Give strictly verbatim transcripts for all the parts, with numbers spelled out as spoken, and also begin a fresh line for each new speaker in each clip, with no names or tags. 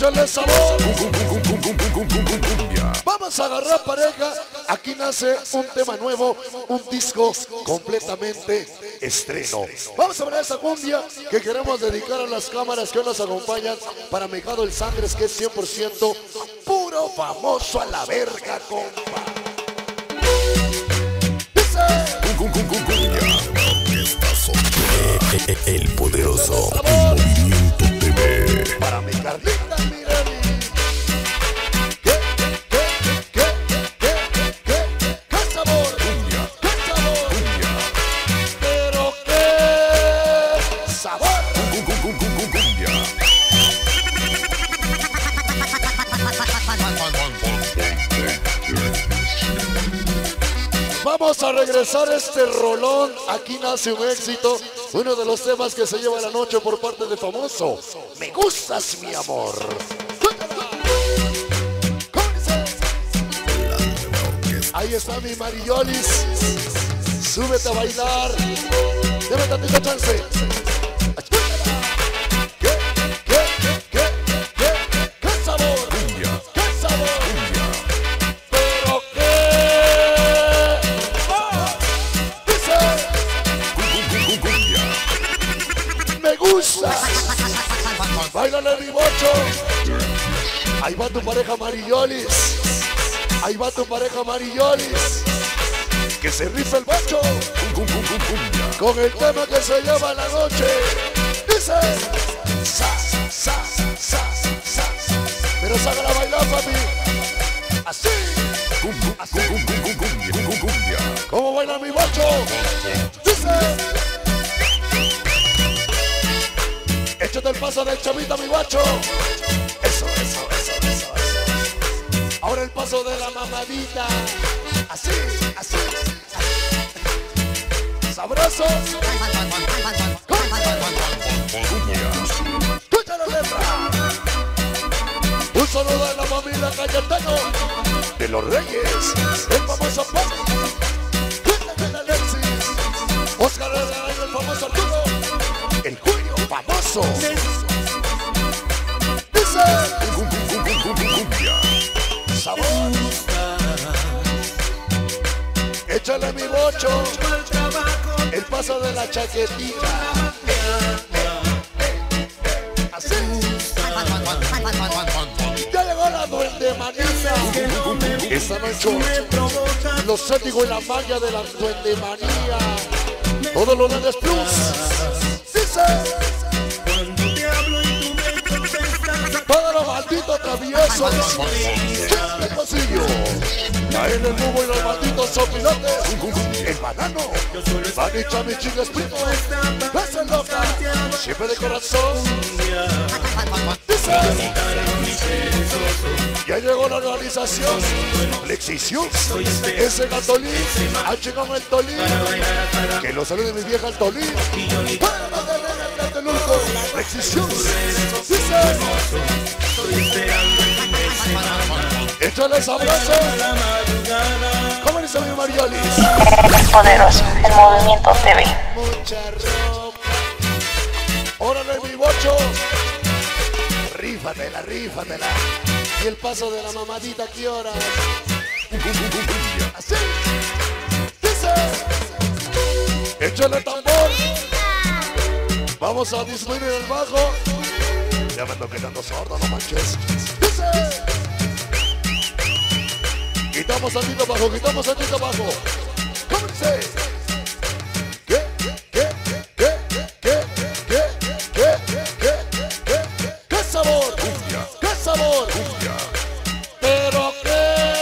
Échale sabor. Vamos a agarrar pareja. Aquí nace un tema nuevo, un disco completamente estreno. Vamos a ver esa cumbia que queremos dedicar a las cámaras que hoy nos acompañan para Mejado el Sangres, que es cien por ciento puro famoso a la verga, compa.
El poderoso Movimiento T V.
Para mi Carlita, mira mi. ¿Qué, qué, qué, qué, qué, qué sabor? Cumbia. ¿Qué sabor? Cumbia. Pero qué sabor.
Cumbia.
Vamos a regresar a este rolón. Aquí nace un éxito. Uno de los temas que se lleva la noche por parte de Famoso. Me gustas, mi amor. Ahí está mi Mariolis. Súbete a bailar. Deme tantito chance. ¿Qué? ¿Qué? ¿Qué? ¿Qué? ¿Qué sabor?
Cumbia.
¿Qué sabor?
Cumbia.
Pero qué. Dice.
Cumbia.
Me gusta. Báilale mi bocho. Ahí va tu pareja Mariolis. Ahí va tu pareja Mariolis. Que se rifa el bocho. Con el tema que se lleva la noche. Dice. Sa, sa, sa, sa. Pero sácala a bailar, papi. Así. Así. ¿Cómo baila mi bocho? Dice. Échate el paso del chavita, mi guacho. Eso, eso, eso, eso, eso. Ahora el paso de la mamadita. Así, así, así. Sabroso. Escucha la letra. Un saludo de la familia Cayetano de los Reyes. El famoso Pop. Cuéntame Alexis. Oscar Herrera, el famoso Arturo. El Julio famoso. Dice. Sabor. Échale mi bocho. El paso de la chaquetita. Así. Ya llegó la duende manía. Esta noche los éticos y la magia de la duende manía. Todos los Duendes Plus. Dice. Para los malditos traviesos. ¿Qué pasillo? Caen el bubo y los malditos sopilotes. El banano. Manicha, mi chinga espíritu. Esa loca. Siempre de corazón. Dice. Ya llegó la organización. Lexición. Ese gatolín. Ha llegado el tolín. Que lo salude mi vieja el tolín. Para la de Reina Tlatelolco. Lexición. Dice. Échale sabroso. ¿Cómo dice mi Mariolis?
El poderoso, el Movimiento T V.
Mucha ropa. Órale mi bocho. Rífatela, rífatela. Y el paso de la mamadita, ¿qué horas? Así. Dice. Échale tambor. Vamos a disminuir el bajo. Ya me ando quedando sordo, no manches. Dice. Quitamos tantito bajo, quitamos tantito bajo. ¿Cómo dice? ¿Qué? ¿Qué? ¿Qué? ¿Qué? ¿Qué? ¿Qué? ¿Qué? ¿Qué? ¿Qué? ¿Qué sabor?
Cumbia.
¿Qué sabor?
Cumbia.
Pero qué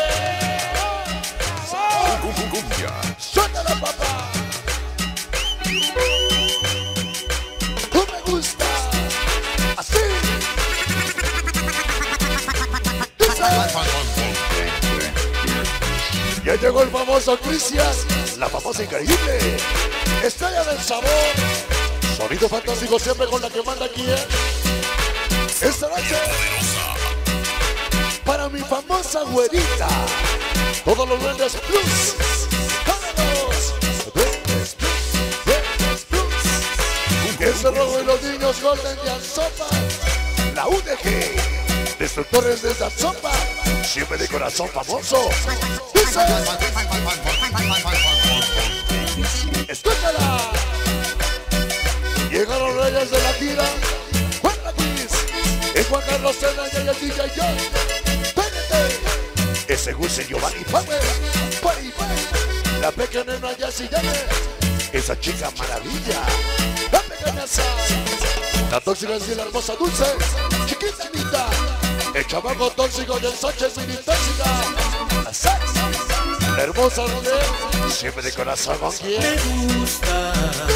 sabor.
Cumbia.
Suéltala, papá. Tú me gusta. Así. Dice. Ya llegó el famoso Cristian, la famosa increíble, estrella del sabor, sonido fantástico siempre con la que manda aquí, ¿eh? Esta noche, para mi famosa güerita, todos los Duendes Plus, todos los Duendes Plus, Duendes Plus, ese rojo y los niños Golden de Ansopa, la U D G, Destructores de esta sopa, siempre de corazón famoso. Dice, escúchala. Llegaron los reyes de la tira. Juan Kiss, es Juan Carlos Cena y el D J John. Pégate. Ese Guse Giovanni Pame. La pequeña nena Jessie Yane. Esa chica maravilla. La pequeña Sa. La tóxica es la hermosa dulce. Chiquitinita. El chamaco tóxico y el Sánchez sin tóxica. La Sa. La hermosa donde siempre de corazón con quien me gusta.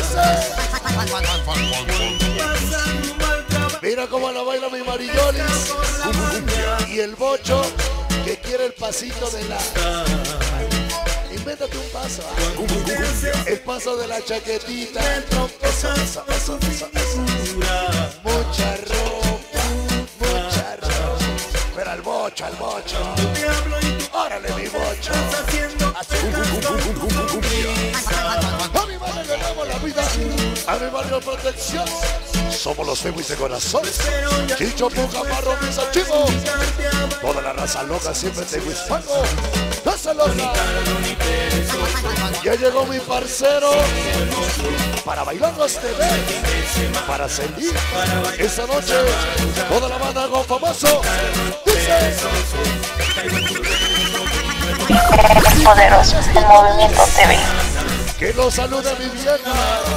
Mira cómo la baila mi Mariyolis. Y el bocho que quiere el pasito de la. Invéntate un paso. ¿eh? El paso de la chaquetita. Eso, eso, eso, eso, eso. Mucha ropa, mucha ropa. Pero al bocho, al bocho. Órale mi bocho. A mi madre le damos la vida. A mi barrio protección. Somos los febris de corazón. Chicho, Puca, Marro, Misa, Chivo. Toda la raza loca siempre te hispano. Raza loca. Ya llegó mi parcero. Para bailar los T V. Para seguir. Esta noche. Toda la banda con famoso. Dice.
Poderoso, el movimiento T V.
Que lo salude mi vieja.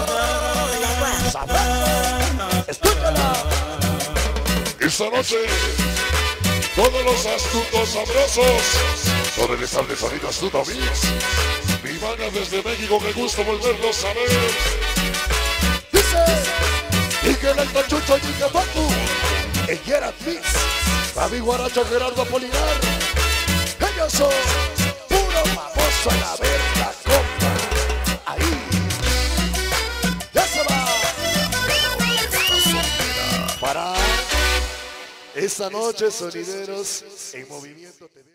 Escúchala.
Esta noche, todos los astutos sabrosos, todo el estable sonido astuto mix. Mi banda desde México, me gusta volverlos a ver.
Dice, y que el alto chucho y que Facu, el Gerard Mix, Fabi Guaracho, Gerardo Polinar. Ellos son puro famoso a la verga, compa. Ahí, ya se va. Para esta noche, sonideros en movimiento.